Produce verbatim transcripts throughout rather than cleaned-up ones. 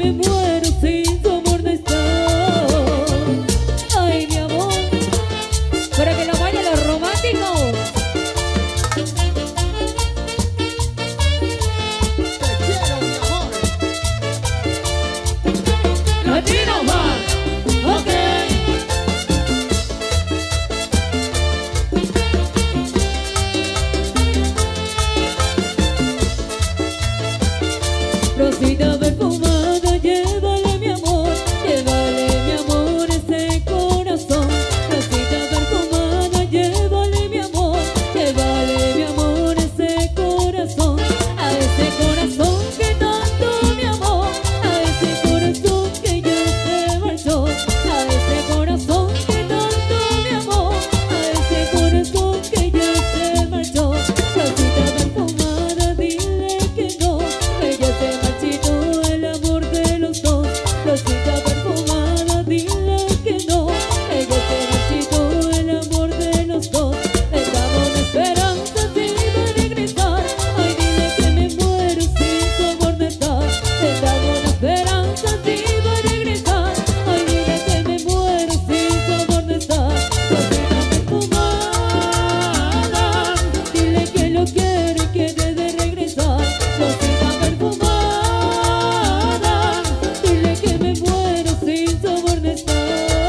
me muero sin tu amor no está. Ay, mi amor, para que lo bailen los románticos. Latino Man, ok. Rosita perfumada, llévale mi amor, llévale mi amor ese corazón. Rosita perfumada, llévale mi amor, llévale mi amor ese corazón. A ese corazón que tanto mi amor, a ese corazón que ya se marchó. A ese corazón que tanto mi amor, a ese corazón que ya se marchó. Rosita perfumada, dile que no, que ya se marchó el amor de los dos. Rosita perfumada, dile que no, que ya se marchó el amor de los dos. Le damos una esperanza si va a regresar. Ay, dile que me muero sin su amor no está. Le damos una esperanza si va a regresar. Ay, dile que me muero sin su amor no está. Rosita perfumada, dile que lo quiere y que debe regresar. Rosita perfumada, dile que me muero sin su amor no está.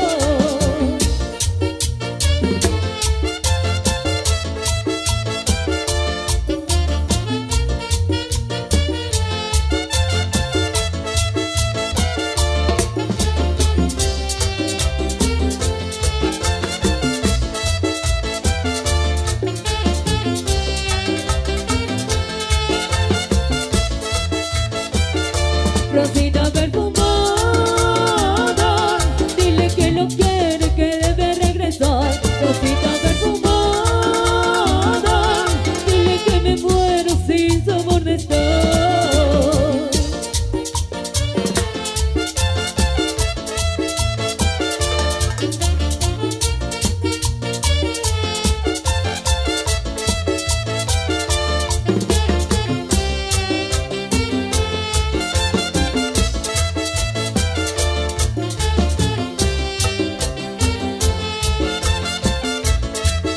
Rosita perfumada, dile que lo quiere, que debe regresar. Rosita perfumada, dile que me muero sin su amor no está.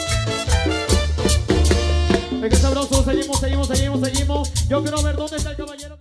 Qué sabroso, seguimos, seguimos, seguimos, seguimos. Yo quiero ver dónde está el caballero.